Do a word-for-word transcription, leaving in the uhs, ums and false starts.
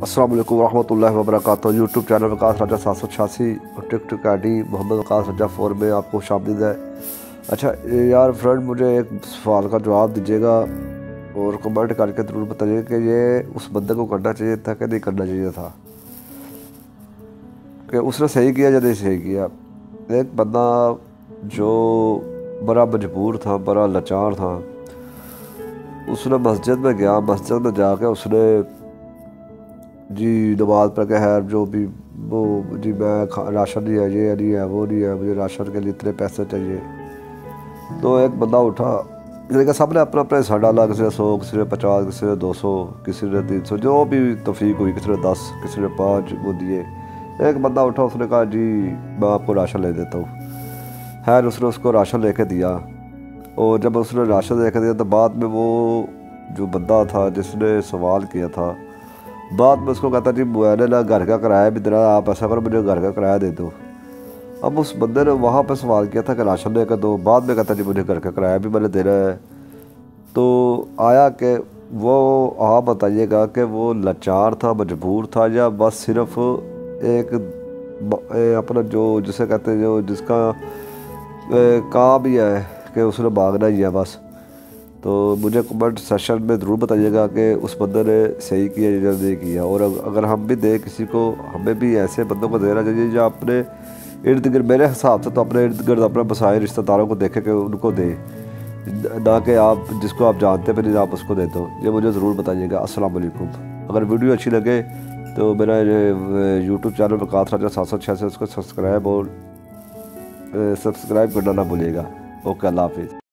अस्सलाम वालेकुम रहमतुल्लाहि व बरकातहू। यूट्यूब चैनल वकास राजा सात सौ छियासी और TikTok I D Mohammad Waqas Raja four में आपको शामिल है। अच्छा यार फ्रेंड, मुझे एक सवाल का जवाब दीजिएगा और कमेंट करके ज़रूर बताइए कि ये उस बंदे को करना चाहिए था कि नहीं करना चाहिए था, कि उसने सही किया या नहीं सही किया। एक बंदा जो बड़ा मजबूर था, बड़ा लाचार था, उसने मस्जिद में गया। मस्जिद में जाके उसने जी नमाज पढ़ के खैर जो भी वो जी मैं राशन नहीं है, ये नहीं है, वो नहीं है, मुझे राशन के लिए इतने पैसे चाहिए। तो एक बंदा उठा, लेकिन सबने अपना अपना हिस्सा डाला। किसी ने सौ, किसी ने पचास, किसी ने दो सौ, किसी ने तीन सौ, जो भी तौफीक हुई। किसी ने दस, किसी ने पाँच वो दिए। एक बंदा उठा, उसने कहा जी मैं आपको राशन ले देता हूँ। खैर उसने उसको राशन लेके दिया। और जब उसने राशन लेके दिया तो बाद में वो जो बंदा था जिसने सवाल किया था, बाद में उसको कहता जी मैंने ना घर का किराया भी देना, आप ऐसा करो मुझे घर का किराया दे दो। अब उस बंदे ने वहाँ पे सवाल किया था कि राशन लेकर दो, बाद में कहता जी मुझे घर का किराया भी मैंने देना है। तो आया कि वो आप बताइएगा कि वो लाचार था, मजबूर था, या बस सिर्फ एक अपना जो जिसे कहते हैं जो जिसका काम ही है कि उसने भागना ही है बस। तो मुझे कमेंट सेशन में ज़रूर बताइएगा कि उस बंदे ने सही किया या नहीं किया। और अगर हम भी दें किसी को, हमें भी ऐसे बंदों को देना चाहिए जो अपने इर्द गिर्द, मेरे हिसाब से तो अपने इर्द गिर्द अपने बसाए रिश्तेदारों को देखे कि उनको दे, ना कि आप जिसको आप जानते हैं फिर आप उसको दे दो। ये मुझे ज़रूर बताइएगा। अस्सलाम वालेकुम। अगर वीडियो अच्छी लगे तो मेरा यूट्यूब चैनल वकास राजा सात सौ छः से उसको सब्सक्राइब और सब्सक्राइब करना ना भूलिएगा। ओके, अल्लाह हाफिज़।